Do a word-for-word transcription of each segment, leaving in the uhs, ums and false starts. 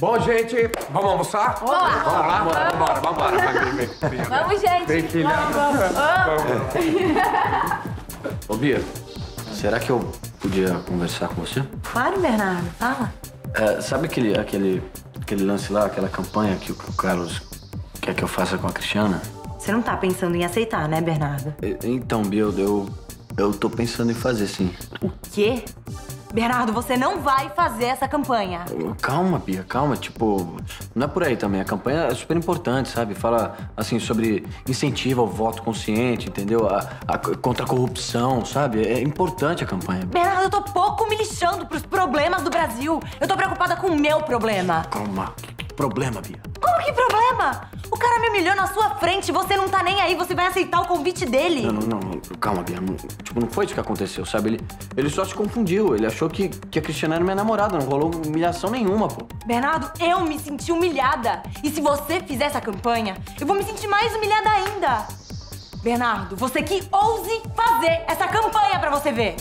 Bom, gente, vamos almoçar? Vamos lá. Vamos lá? Vamos embora, vamos embora. Vem, vem, vem. Vamos, gente. Vem, filha. Vamos, vamos. Ô, Bia, será que eu podia conversar com você? Claro, Bernardo. Fala. É, sabe aquele, aquele, aquele lance lá, aquela campanha que o, que o Carlos quer que eu faça com a Cristiana? Você não tá pensando em aceitar, né, Bernardo? Então, Bia, eu, eu tô pensando em fazer, sim. O quê? Bernardo, você não vai fazer essa campanha. Calma, Bia, calma. Tipo, não é por aí também. A campanha é super importante, sabe? Fala, assim, sobre incentivo ao voto consciente, entendeu? A, a, contra a corrupção, sabe? É importante a campanha. Bernardo, eu tô pouco me lixando pros problemas do Brasil. Eu tô preocupada com o meu problema. Calma. Que problema, Bia? Como que problema? O cara me humilhou na sua frente, você não tá nem aí, você vai aceitar o convite dele. Não, não, não. Calma, Bia. Não, tipo, não foi isso que aconteceu, sabe? Ele, ele só se confundiu. Ele achou que, que a Cristiana era minha namorada. Não rolou humilhação nenhuma, pô. Bernardo, eu me senti humilhada. E se você fizer essa campanha, eu vou me sentir mais humilhada ainda. Bernardo, você que ouse fazer essa campanha pra você ver.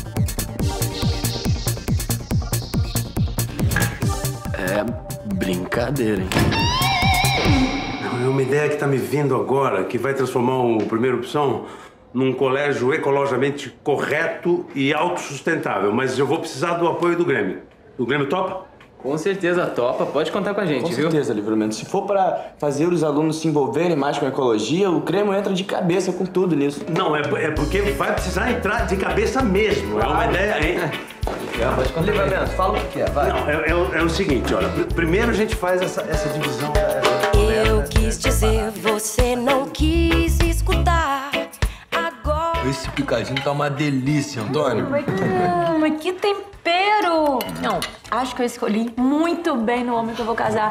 É brincadeira, hein? É uma ideia que tá me vindo agora, que vai transformar o Primeira Opção num colégio ecologicamente correto e autossustentável. Mas eu vou precisar do apoio do Grêmio. O Grêmio topa? Com certeza topa, pode contar com a gente, com viu? Com certeza, Livramento. Se for pra fazer os alunos se envolverem mais com a ecologia, o Grêmio entra de cabeça com tudo nisso. Não, é, é porque vai precisar entrar de cabeça mesmo. É uma ideia... É... É, pode contar. Livramento, fala o que é, vai. Não, é, é, é o seguinte, olha. Primeiro a gente faz essa, essa divisão... Eu quis dizer, você não quis escutar. Agora... Esse picadinho tá uma delícia, Antônio. Hum, mas que tempero! Não, acho que eu escolhi muito bem no homem que eu vou casar.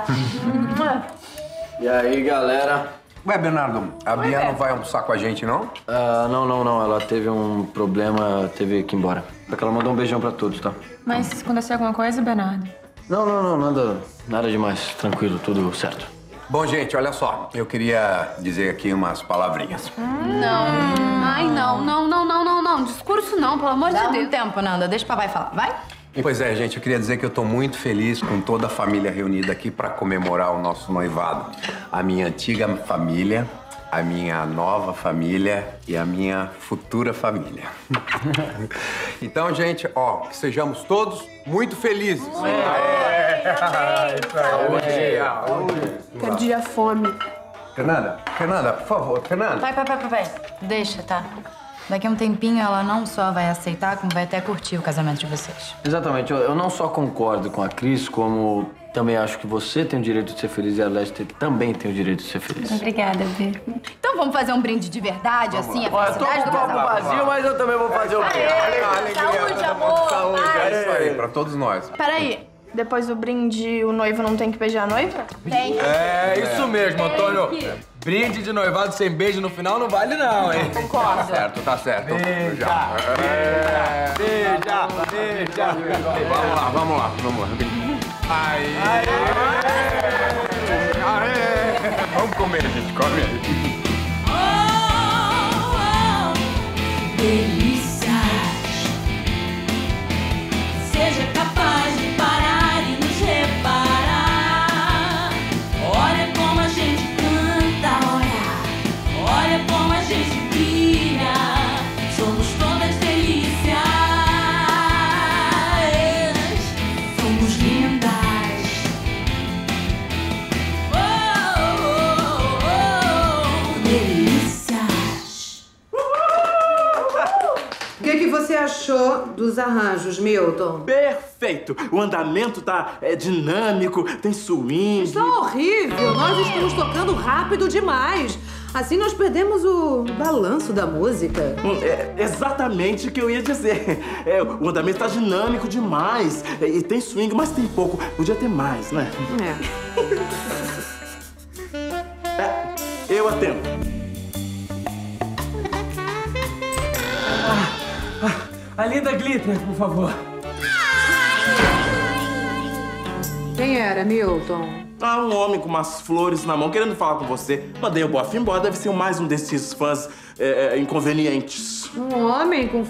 E aí, galera? Ué, Bernardo, a Oi, Bia Bé. não vai almoçar com a gente, não? Ah, não, não, não. Ela teve um problema, teve que ir embora. Porque ela mandou um beijão pra todos, tá? Mas se acontecer alguma coisa, Bernardo? Não, não, não, nada, nada demais. Tranquilo, tudo certo. Bom, gente, olha só. Eu queria dizer aqui umas palavrinhas. Não. Ai, não, não, não, não, não, não. Discurso não, pelo amor Dá de um Deus. tempo, Nanda. Deixa o papai falar. Vai. Pois é, gente, eu queria dizer que eu tô muito feliz com toda a família reunida aqui para comemorar o nosso noivado. A minha antiga família, a minha nova família e a minha futura família. Então, gente, ó, que sejamos todos muito felizes. Perdi a fome. Fernanda, Fernanda, por favor, Fernanda. Pai, pai, pai, pai, pai. Deixa, tá? Daqui a um tempinho ela não só vai aceitar, como vai até curtir o casamento de vocês. Exatamente. Eu, eu não só concordo com a Cris, como também acho que você tem o direito de ser feliz e a Leste também tem o direito de ser feliz. Obrigada, Bê. Então vamos fazer um brinde de verdade, assim, a Olha, eu tô felicidade com do o copo casal. vazio, mas eu também vou fazer o quê? Saúde, amor. Saúde, Vai. é isso aí, pra todos nós. Peraí, depois do brinde, o noivo não tem que beijar a noiva? Tem. É, isso mesmo, Antônio. Brinde de noivado sem beijo no final não vale não, hein? Tá certo, tá certo. Beija, É. beija, beija, beija. Vamos lá, vamos lá, vamos lá. Aí. Aê. Vamos comer, gente, come aí. delícias. Seja capaz de parar e nos reparar. Olha como a gente canta, olha. Olha como a gente brilha. Somos todas delícias. Somos lindas. Oh, oh, oh, oh. Delícias. O que, que você achou dos arranjos, Milton? Perfeito! O andamento tá é, dinâmico, tem swing. Isso é horrível! Nós estamos tocando rápido demais. Assim nós perdemos o balanço da música. Hum, É exatamente o que eu ia dizer. É, o andamento tá dinâmico demais. É, e tem swing, mas tem pouco. Podia ter mais, né? É. É, eu atendo. A linda Glitter, por favor. Quem era, Milton? Ah, um homem com umas flores na mão querendo falar com você. Mandei o bofe embora, deve ser mais um desses fãs é, é, inconvenientes. Um homem com